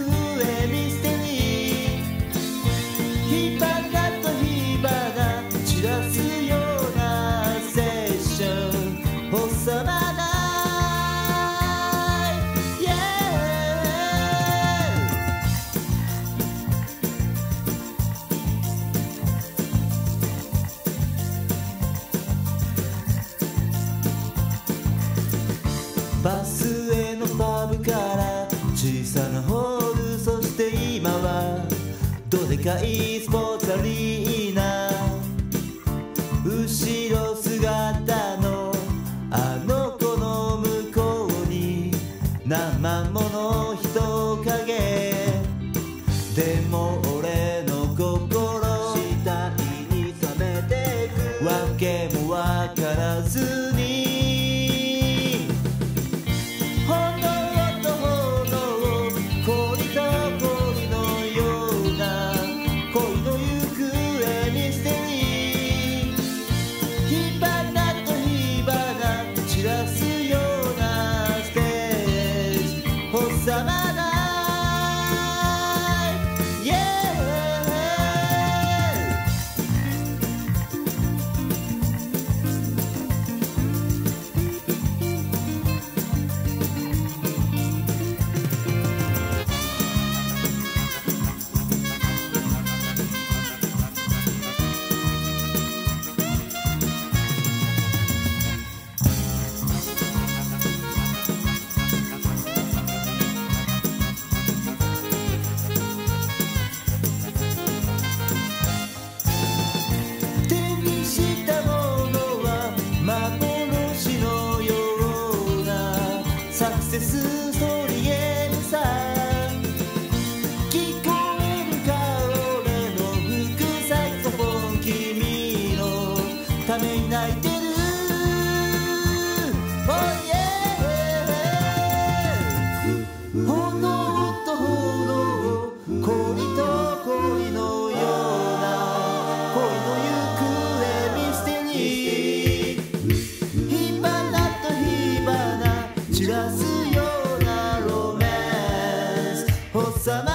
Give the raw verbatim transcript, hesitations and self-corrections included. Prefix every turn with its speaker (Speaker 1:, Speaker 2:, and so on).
Speaker 1: へミステリー火花と火花散らすようなセッション収まない、yeah、バスへのパブから小さなホール、そして今はどでかいスポーツアリーナ、後ろ姿のあの子の向こうに何万もの人影、でも俺の心次第に冷めてくわけもわからずに、炎と炎、恋と恋のような恋の行方ミステリー火花と火花散らすようなステージ収まない、yeah、サクセスストーリーへのさ、聞こえるか俺の吹くサクソフォン、君のために泣いてる、oh yeah、 炎と炎、恋と恋のような恋の行方ミステリー火花と火花散らすようなロマンス収ま